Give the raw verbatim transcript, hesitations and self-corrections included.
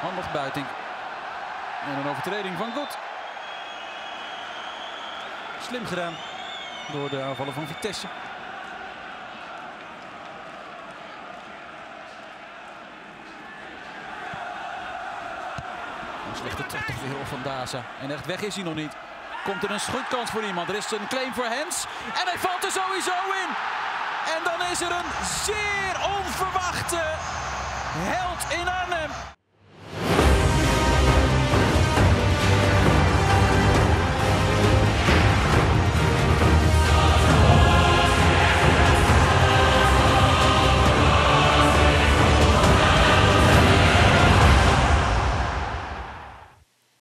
Handig Buiting. En een overtreding van Gut. Slim gedaan door de aanvallen van Vitesse. Een slechte trap toch weer van Daza. En echt weg is hij nog niet. Komt er een schutkans voor iemand. Er is een claim voor Hens. En hij valt er sowieso in. En dan is er een zeer onverwachte held in Arnhem.